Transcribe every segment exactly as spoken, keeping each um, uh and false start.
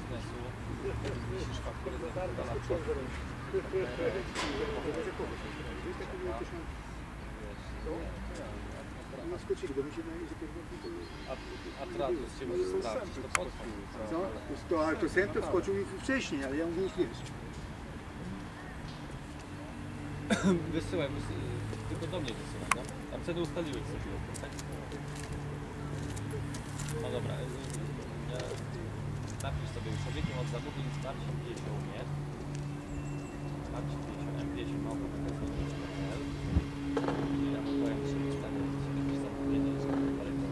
biznesu, wisisz fakturę za instalator. A Tratus się może sprawdzić, to potwór. To, ale to Sento wskoczył wcześniej, ale ja mówię już wiesz. Wysyłaj, wysyłaj, tylko do mnie wysyłaj, no? A wtedy ustaliłeś sobie, tak? No dobra, napisz sobie człowiekiem od zakupu i sprawdź pięć u mnie. Sprawdź pięć M pięć małpa P L. Ja mu powiem, że wystawię sobie jakieś zamówienie, że dalej to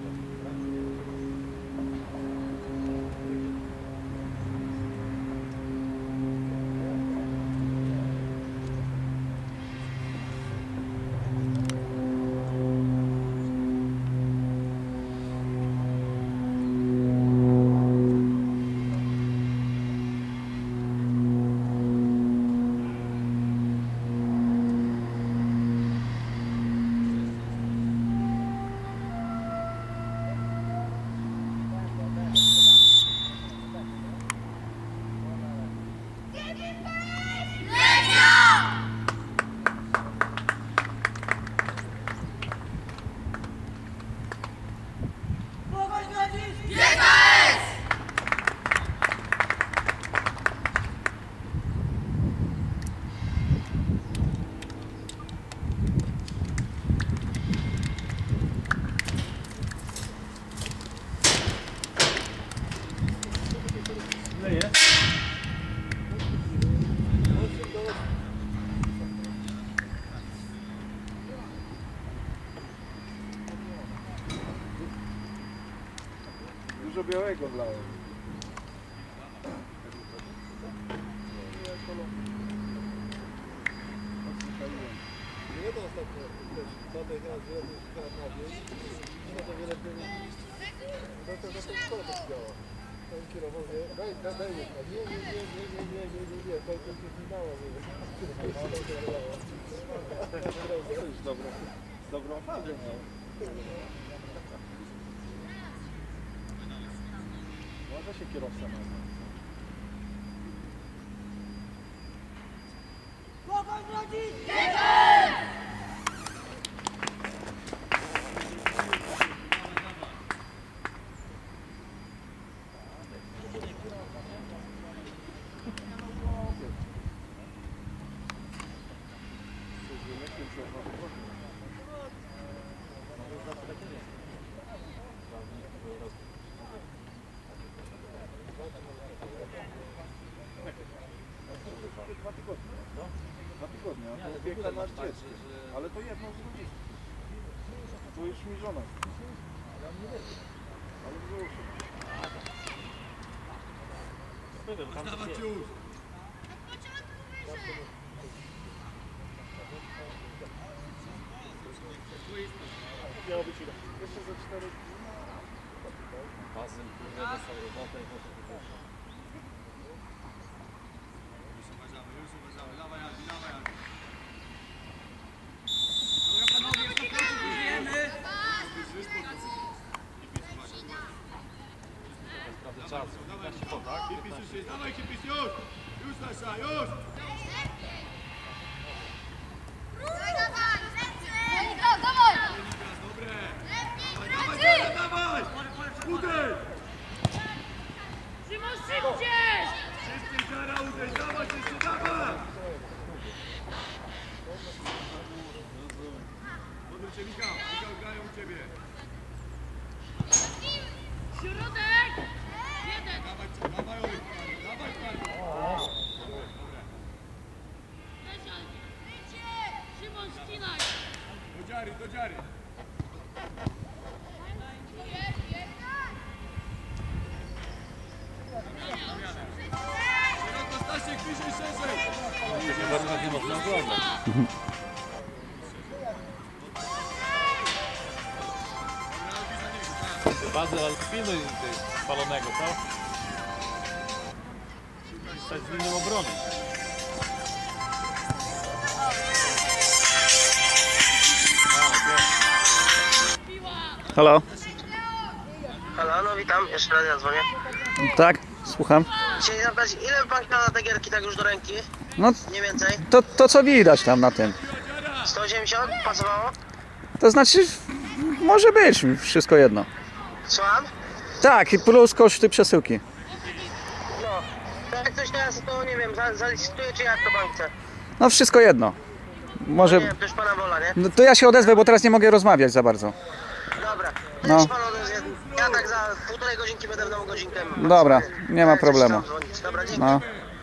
Dużo białego wlałem. Nie to ostatnio też zadaj raz wiele na wieś. Nie to wiele no to to szkoda tak działa. Ten kierował, nie, daj, daj, daj, nie, nie, nie, nie, nie, nie, nie, nie, nie, nie, to to się nie dało, nie, to już dobrą, dobrą fazę miał. Może się kierowca ma. Pogoń rodzic! Dwa tygodnie. Dwa tygodnie, a to opieka nad dzieckiem. Ale to jedno z drugim. To już mi żona. Ale wzruszy. Dawać już! Miało być ile? Jeszcze ze cztery dni. Basen, kurde, dostał robotę i potem wypuszczał. Już uważamy, już uważamy. Dawaj, Adi, dawaj, Adi. Dobra, panowie, sto procent użyjemy! Sprawdzę czasu. piętnaście po, tak? Kipis już jest, dawaj Kipis, już! Już Sasza, już! Dobre! Dawaj, dawaj, dawaj! Uderz! Szymon, szybciej! Szybciej, Zara, uderz, dawaj, jeszcze dawaj! Podróżcie, Michał, Michał, grają u ciebie. Środek! Jeden! Dawaj, dawaj, Oli, dawaj, dawaj! Szymon, ścinaj! Do dziary, do dziary! Szeroko, Stasiek, bliżej, szerzej! Bardzo nie można oglądać. Bazel, ale pilnuj spalonego, co? Stać z linią obrony. Halo? Halo, no witam, jeszcze raz ja dzwonię. Tak? Słucham? Chcieli zapytać, ile pan miał na te gierki tak już do ręki? No Mniej więcej? to, to co widać tam na tym. sto osiemdziesiąt? Pasowało? To znaczy, może być wszystko jedno. Słucham? Tak, i plus koszty przesyłki. No. To jak coś teraz, to nie wiem, za- zalicytuję czy jak to pan chce? No wszystko jedno. Nie Może... wiem, to już pana wola, nie? No to ja się odezwę, bo teraz nie mogę rozmawiać za bardzo. Dobra. No. No. Pan odezwie. Ja tak za półtorej godzinki będę w nową godzinkę. Dobra, nie ma Jak coś problemu. tam dzwonić. Dobra, dzięki. No.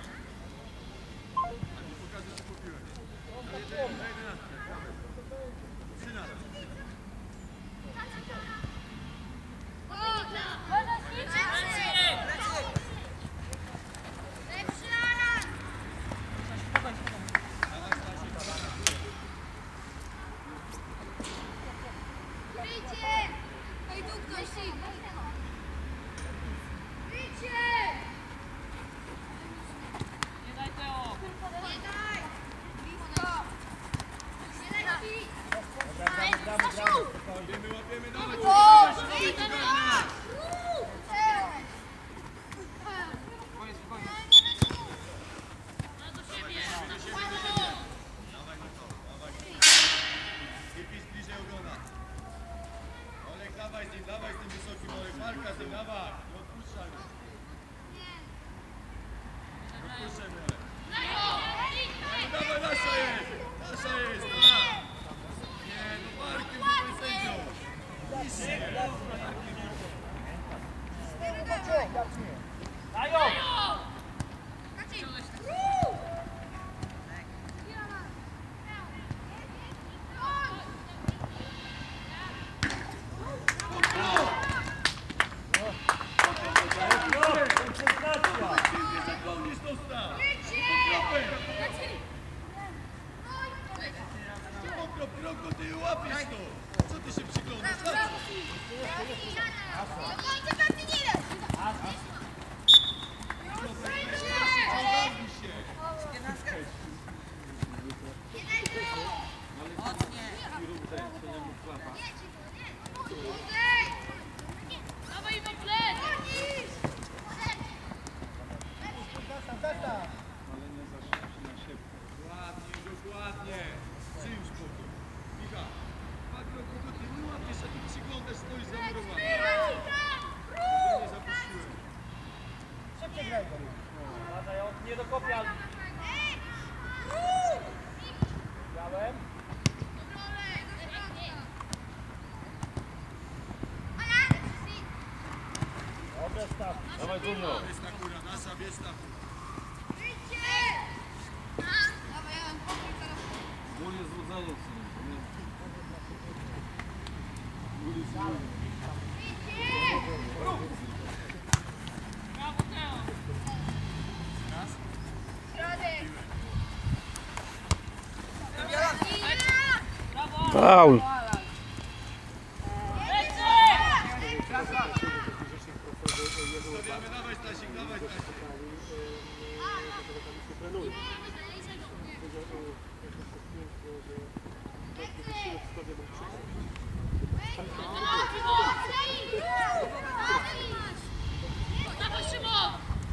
Wypisz bliżej ogona. Olek, dawaj z nim, dawaj z tym wysokim, Olek, walka z nim, dawaj. Nie odpuszczaj go. Nie odpuszczaj mnie, Olek. No dawaj, nasza jest, nasza jest, tak. Nie, no walki, bo to jest sędzią. Niżej. Zapomnisz to staw. Pokrop, kroko, ty łapiesz to. Co ty się przyglądasz? Na co? Ogarnij się. Dawaj na plec! Ładnie, dokładnie. Przyjąć spokój. Michał, dwa kroki do tyłu, łapiesz, a ty przyglądasz, stoisz zamurowany. Nie zapuściłem. Nie do kopia. Miałem? Dawaj, Junior. Jest ta góra, nasza, bierz tam. Ból jest złudzenie. Faul. Stawiamy, dawaj Stasik, dawaj Stasik. Dawaj, Szymon!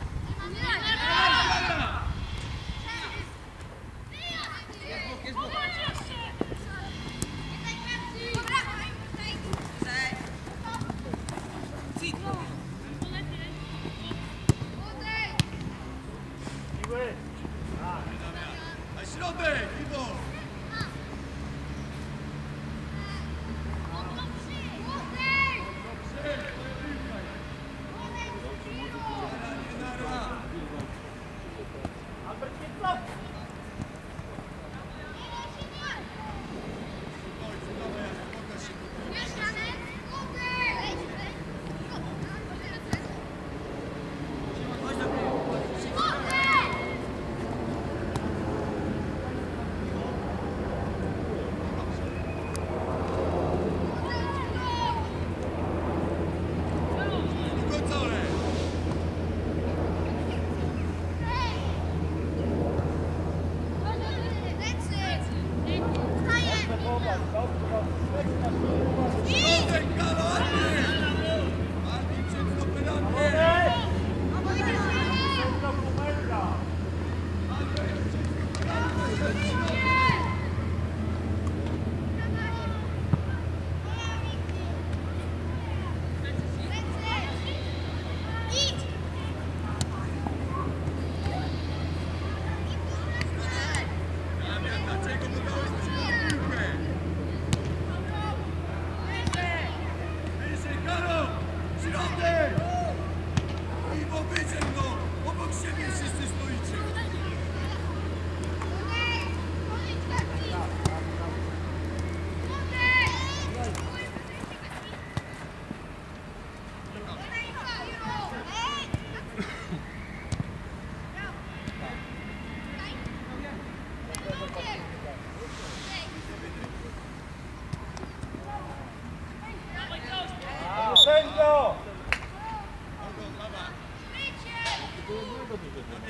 Na środek, Iwo.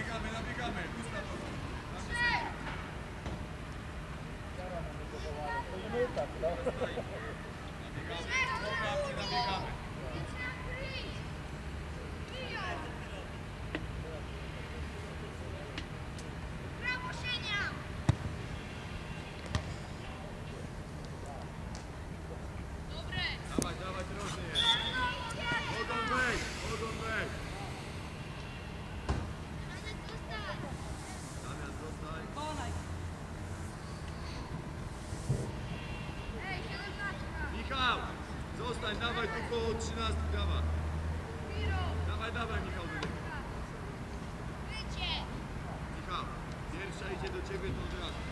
nabiegamy, nabiegamy. Ustaw to. Nabiegamy. Dobra, nabiegamy. Dawaj, dawaj, drożny jest. Mogą wejść, mogą wejść. Damian, zostań. Michał, zostań, dawaj tu koło trzynastki, dawaj. Dawaj, dawaj, Michał, wyjdzie. Michał, pierwsza idzie do ciebie, to od razu.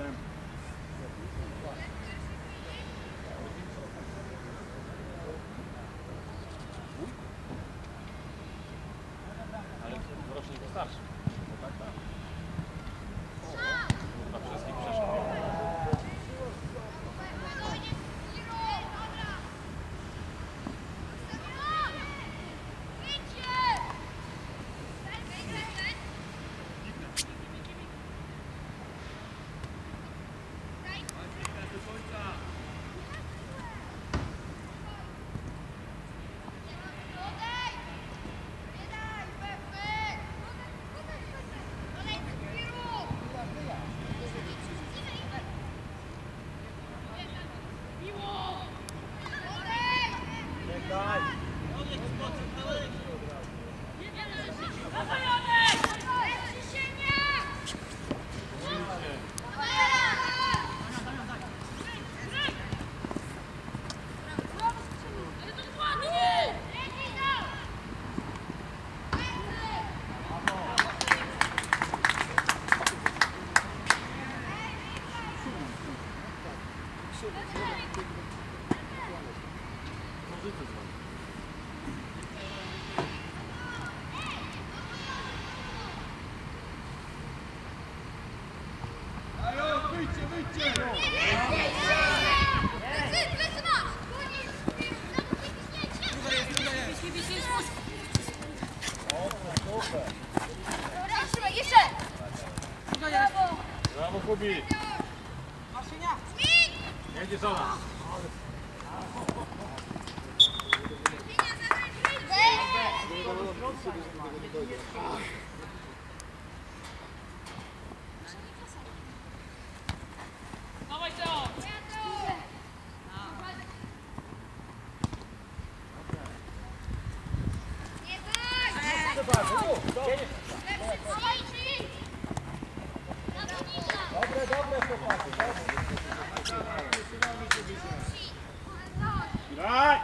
Ale rocznik wystarczy. No tak, tak. Chyba wszystkich przeszło. Do końca. Ajo, wyjdźcie, wyjdźcie! Brawo, Kubi! Jedzie Zola! Dawaj Teo! Dobre, dobre, chłopaki, dobre. Graj!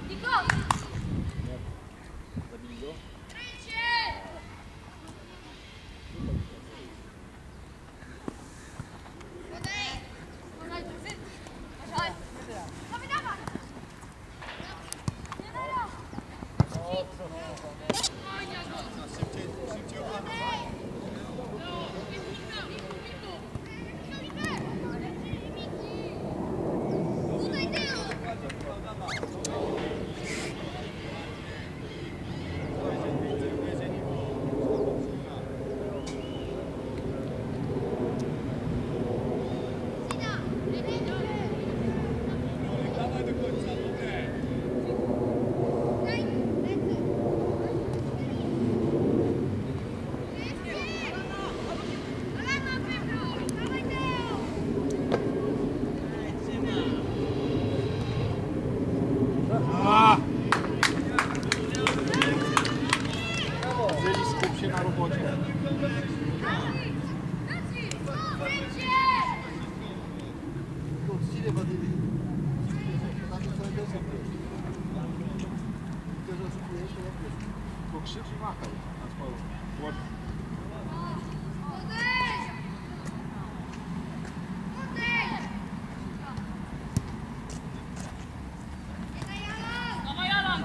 Dawaj do końca, dobre. Byli skup się na robocie. Uczciwie walili. Tam to sobie też jest. Ty, że oszukujesz, to jak wiesz. Tylko krzycz i machał na swoją. Dawaj Alan!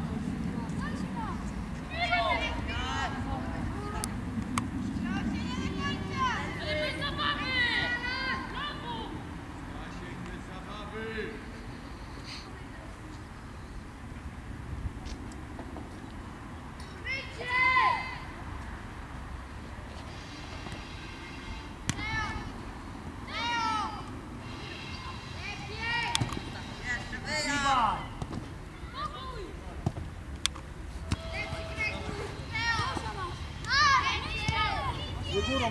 Ale bez zabawy! Brawo! Stasiek, bez zabawy.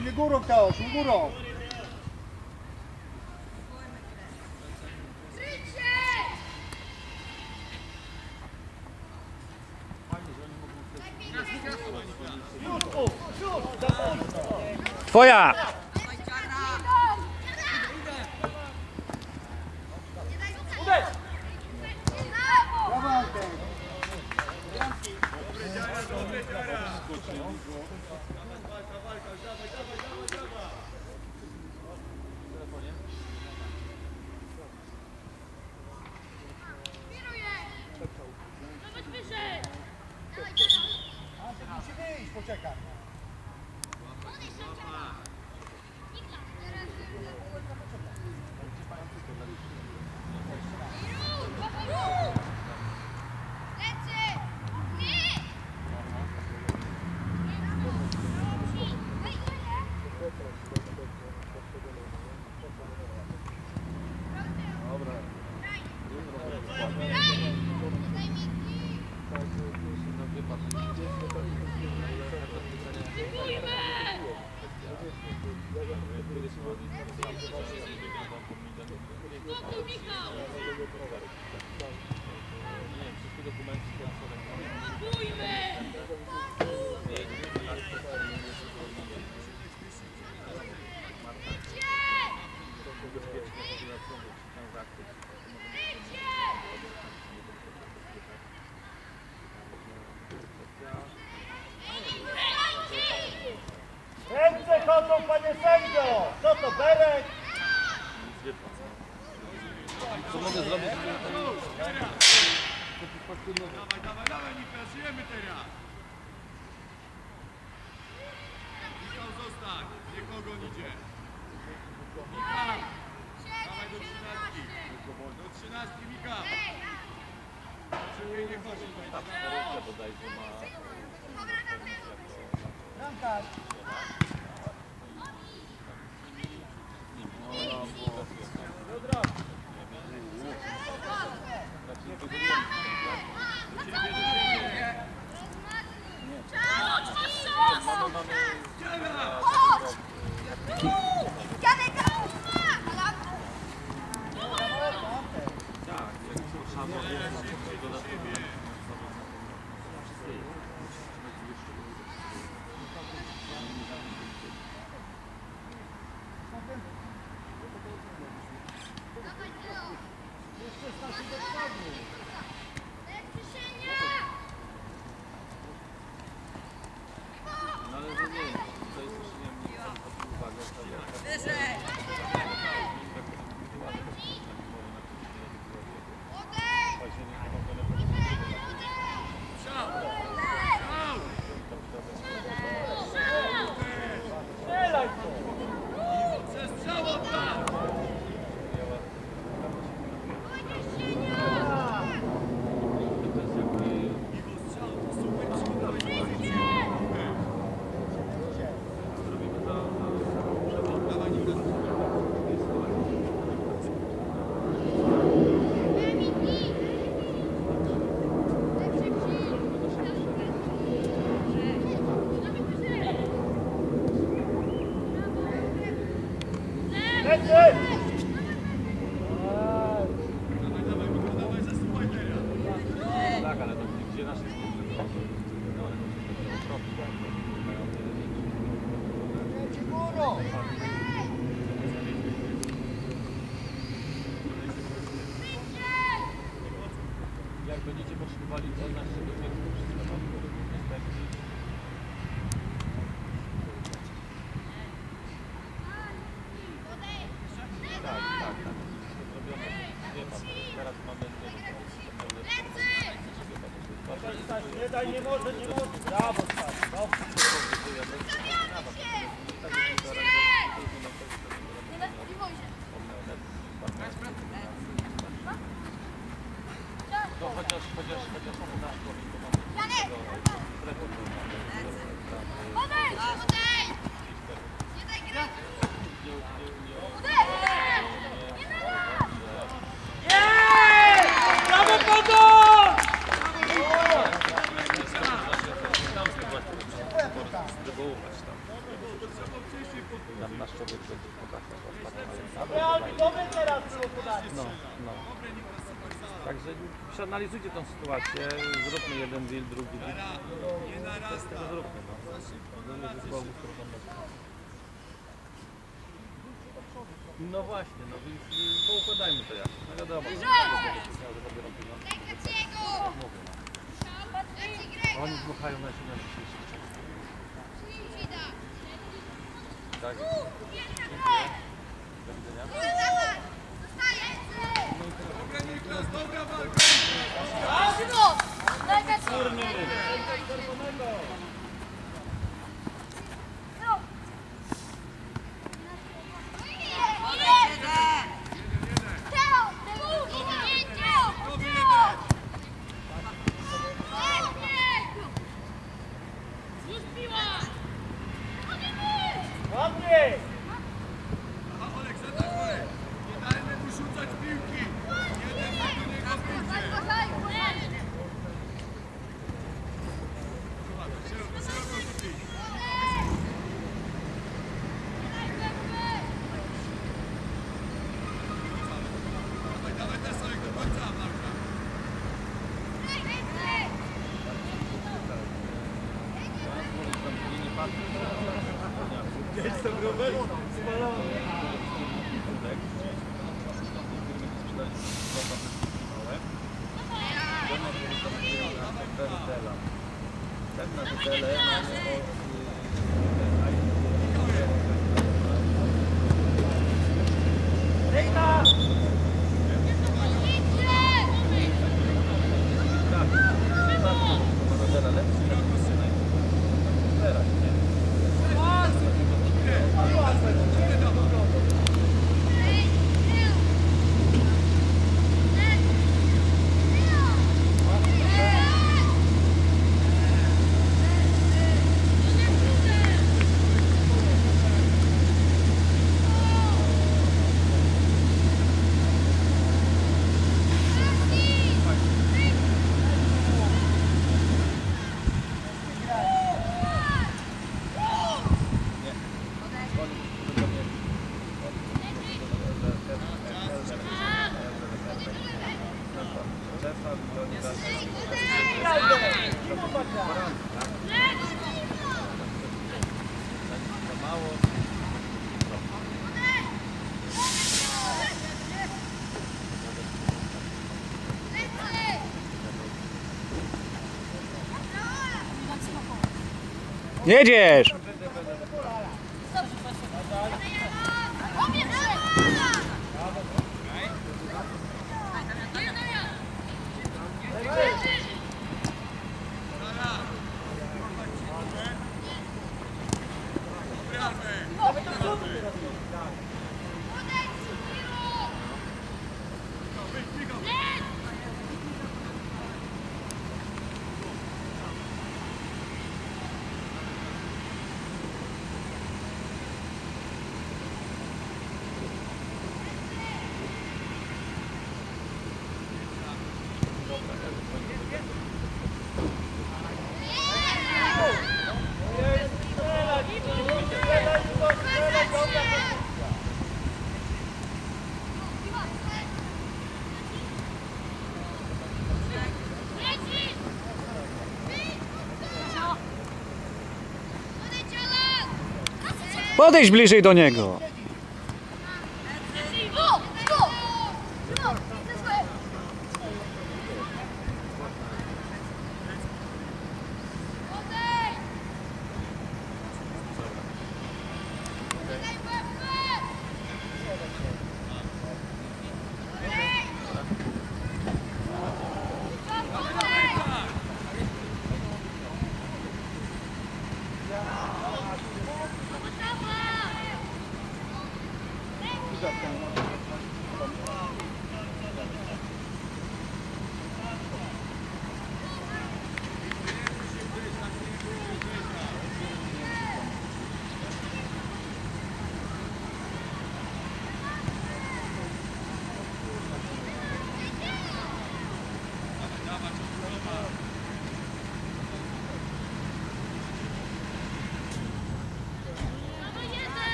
mnie górą Teosz, górą. Twoja! Brawo Antek. Walka, walka, dawaj, dawaj, dawaj, dawaj. Zobacz wyżej! Antek musi wyjść, poczekaj. Ręce chodzą, panie sędzio! Co to, Berek? Co mogę zrobić? Dawaj, dawaj, dawaj, Michał, żyjemy teraz. Michał, zostań, niech ogon idzie. Michał, dawaj do trzynastki. Do trzynastki, Michał. Szybciej nie chodzi. Bodajże ma... Bramkarz. Tak, ale to gdzie nasze Górą. Jak będziecie potrzebowali to naszego wieku, wszystko wam niestety. Tak, tak, tak. Zrobione. Wie pan, teraz mamy... Nie daj, nie może, nie może. Brawo, stary. Dobrze. No chociaż, chociaż, chociaż nasz człowiek to mamy strefę, Odejdź! Odejdź! Nie daj grać! Brawo, Podol! zdrybować tam. przeanalizujcie tą sytuację, zróbmy jeden deal, drugi deal. Nie narasta. Tego zróbmy, no. Zróbmy zespołów, które są na No właśnie, no więc poukładajmy to jakoś. No wiadomo, że robią pieniądze. Oni dmuchają na siebie na dzisiejszy czas. Tak jest. Dziękuję. Do widzenia. Dobra Niklas, dobra walka. Aha, Olek, zadaj Olek. Nie dajmy mu rzucać piłki. Jeden do niego wyjdzie. Szeroko, szeroko rzucić. Dawaj, dawaj teraz Olek do końca, Marka. Jest to grubek? Spalony. Tak na hotele mamy Jedziesz! Podejdź bliżej do niego.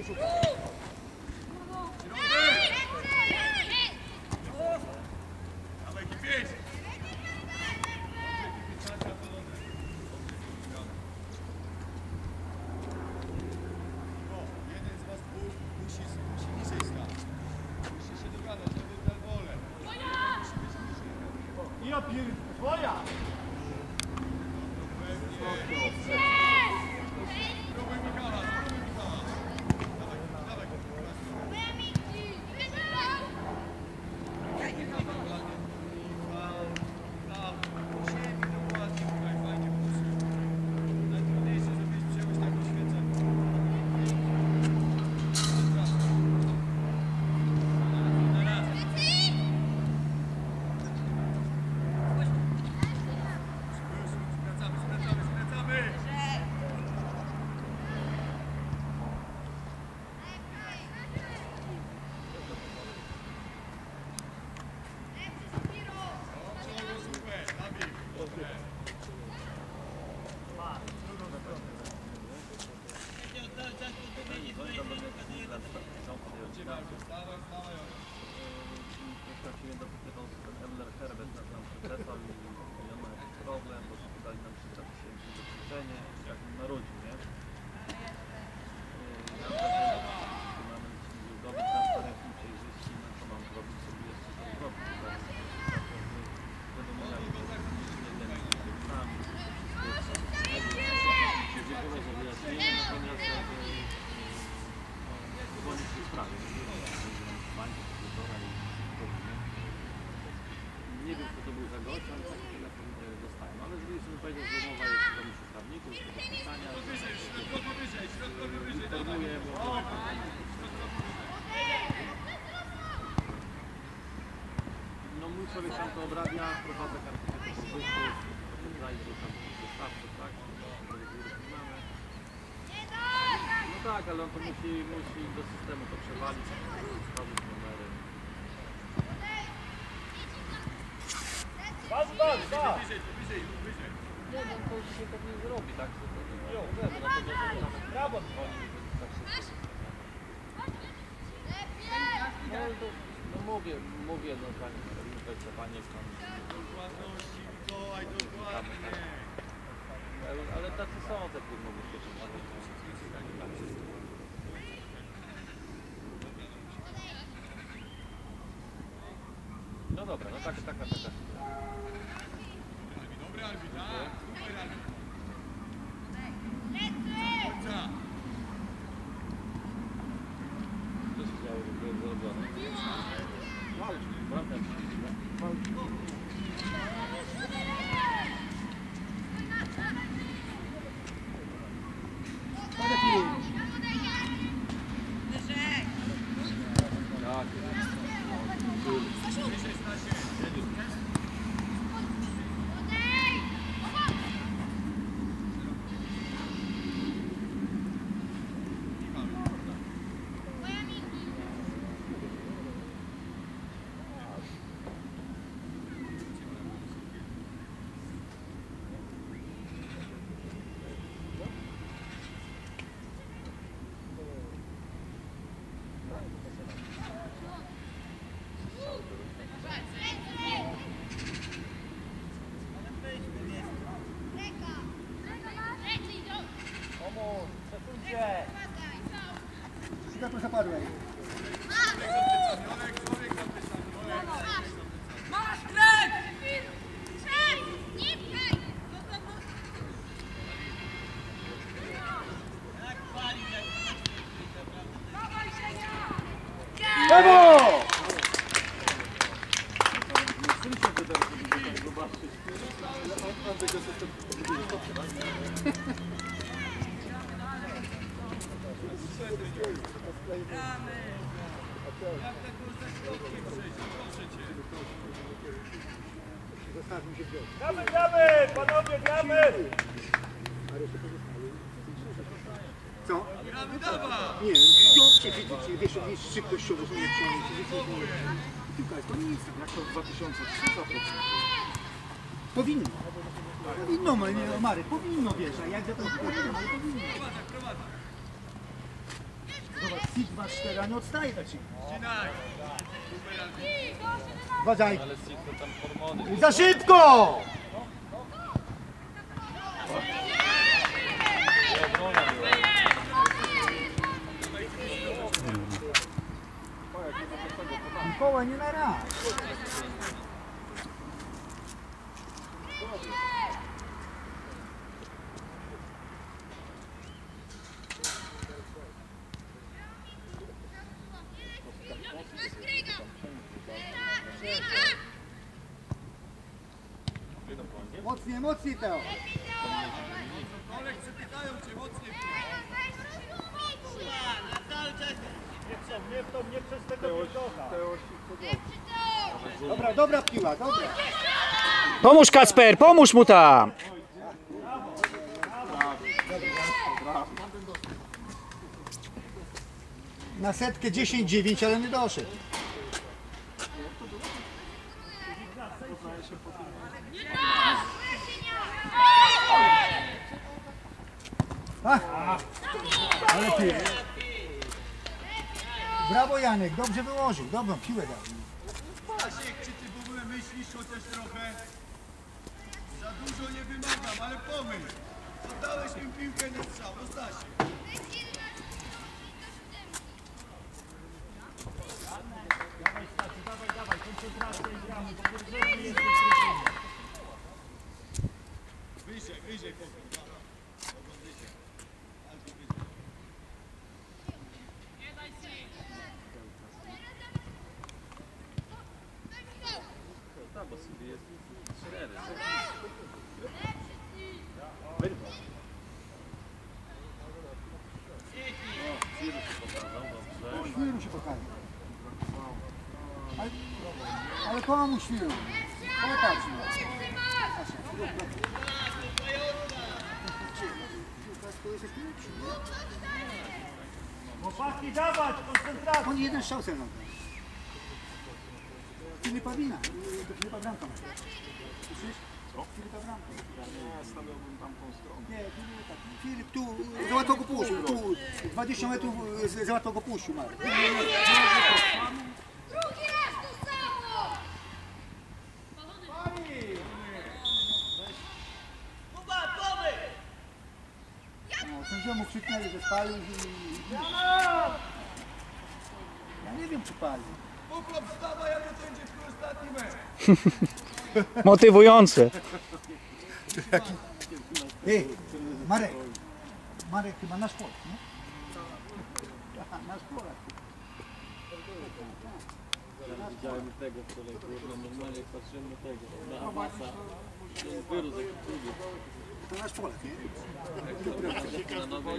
Szukaj, szukaj. Dawaj, kipieć! Jeden z was dwóch musi, musi niżej stać. Musi się dogadać, żeby dał wolę. Ja pier... Twoja! Próbuj Michała, próbuj Michała. Dawaj, dawaj. Właściwie dopytywał się ten Emler Herbert na nam profesor i on ma jakiś problem, bo dali nam trzysta tysięcy do ćwiczenia, jak on narodził, nie? Ja w mamy zdobyć transparentni, przejrzyści, no to mam zrobić sobie jeszcze to zrobić. Wiadomo, jak to jest jeden z sami, wszystko jest natomiast dzwonić się sprawy. Nie wiem, kto to był za gość, ale taki telefon dostałem. Ale z drugiej strony powiedział, że umowa jest do komisji prawników, do podpisania. Wyżej, środkowo wyżej, środkowo wyżej, Informuję, bo... No mój człowiek tam to obrabia, prowadza kartę produktów, potem zajdzie tam dostawców, tak? Mamy. No tak, ale on to musi, musi do systemu to przewalić, stworzyć numery. Bas, bas, bas! wyżej, wyżej, wyżej. Nie wiem, to się tak nie zrobi, tak? To, to, to, to, to, to, to, to, Brawo! no, to, no mówię, mówię, no pani, to panie tam. Dokładności, Mikołaj, dokładnie. Ale, ale tacy są takie mówię, że no dobra, no tak, taka, taka. Dobry arbit, tak? Super arbit. Końca. Co się działo, że było zrobione? Walcz, prawda? Walcz. Tak. Szukaj, proszę padłej. Olek, człowiek zapisany. Masz krek! Cześć! Nie pchaj! Dawaj się! Brawo! Antek jest jeszcze... Jak tak można środkiem przejść? Proszę cię. Zostawmy się wziąć. Gramy, gramy! Panowie, gramy! Co? Gramy, dawaj! Nie, wziąćcie, widzicie, wiesz, wiesz, szybkościowo są lepsze. Piłka jest, to nie jest tak jak to w dwa tysiące trzy. Powinno. Powinno, no, nie, Marek, powinno, wiesz, a jak za to powinno, ale powinno. Prowadzę, prowadzę. Sit dwa cztery, a nie odstaje tak się. Wcinaj. Super, Albi. Uważaj. Ale Sid to tam hormony. Za szybko! Nie obronia była. Mikołaj, nie na raz. Mocniej, mocniej to. Kolek przepychają cię mocniej. Nie w to, nie przez tego pierdocha. Dobra, dobra piła, dobra. Pomóż Kacper, pomóż mu tam! Na setkę dziesięć dziewięć, ale nie doszedł. A, ale ty. Brawo Janek, dobrze wyłożył, dobrą piłę dał. Stasiek, czy ty w ogóle myślisz chociaż trochę? Za dużo nie wymagam, ale pomyśl. Oddałeś mi piłkę na strzał, no Stasiek. Wyżej, wyżej, potem. Potem wyżej. Albo wyżej. Tak, bo Sid jest cztery. Świru się pokaże. Ale, ale komu świru? Popatrz. Chłopaki, dawać, koncentracja. On jeden strzał sobie robi. Filipa wina, to Filipa bramka ma. Słyszysz? Filipa bramka. Nie, stawiałbym tamtą stronę. Nie, Filip, tak. Filip tu, za łatwo go puścił, tu dwadzieścia metrów z- za łatwo go puścił, Marek. Drugi raz to samo! No, sędziemu krzyknęli, że spalił i... Ja nie wiem, czy palił. Chłop, wstawaj, a to będzie twój ostatni mecz. Motywujące. Ty, Marek. Marek chyba nasz Polak, nie? Aha, nasz Polak. Widziałem tego wczoraj, kurwa, normalnie jak patrzyłem na tego, na Abasa. Wyrósł jak drugi. To nasz Polak, nie? Na nowej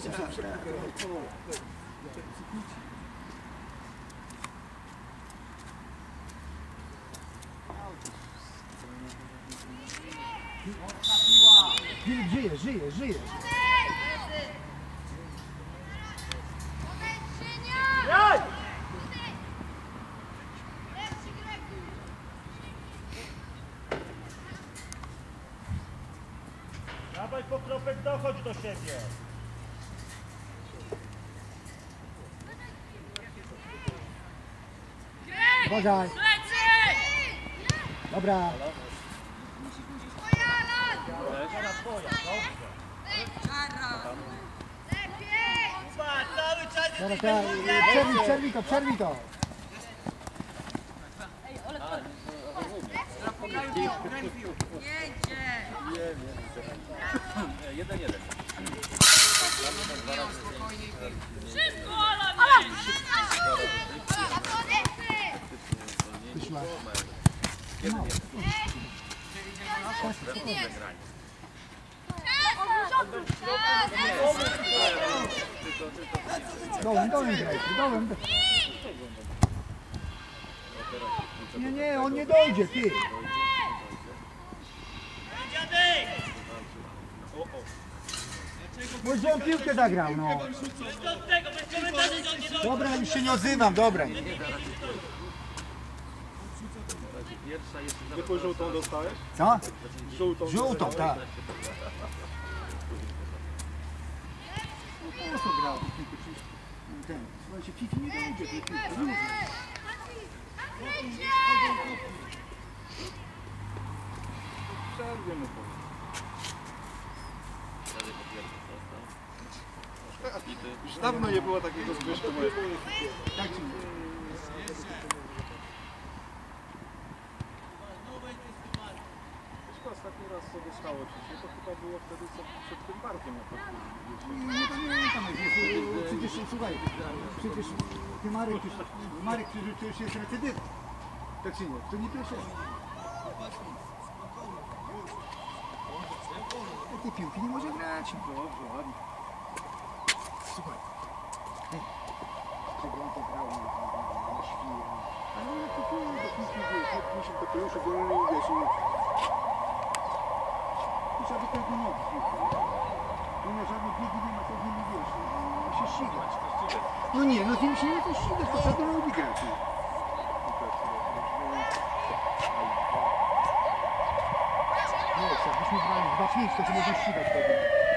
Filip żyje, żyje, żyje. Jaj! Dawaj po kropek, dochodź do siebie. Uważaj. Dobra. Dobra, tak. Przerwij, przerwij to, przerwij to. jeden jeden. Szybko, Alan! Wyszła. Dołem, dołem graj, dołem. Nie, nie, on nie dojdzie, ty. Bo że on piłkę zagrał, no. Dobra, już się nie odzywam, dobra. Jaką żółtą dostałeś? Co? Żółtą. Żółtą, tak. Po co grał? ten, słuchajcie, Fifi nie dojdzie, to jest Fifi, nie Przerwie mu powiem. Wtedy po pierwsze został. Bity. Już dawno nie było takiego zbyszku. Tak ci mówię. Wiesz, ostatni raz sobie stało ci się, to chyba było wtedy co przed tym barkiem. jak tak Nie pamiętam, jak jest, przecież, słuchaj, przecież ty Marek już, Marek przecież to już jest recydywa. Tak czy nie? To nie pierwszy raz. Tej piłki nie może grać. Dobrze, ładnie. Słuchaj. Hej. Czego on to grał na, na, na świrę? Ale nie kupują do piłki, wiesz, jak musi te pelusze wolne i wiesz, i... Tu trzeba wykręcić nogi. Tu na żadnej biegi nie ma, to nie wiesz, ma się ścigać. No nie, no tym się nie to ścigać, to trzeba to robi grać. Nie, jakbyśmy grali dwa pięć, to się może ścigać wtedy.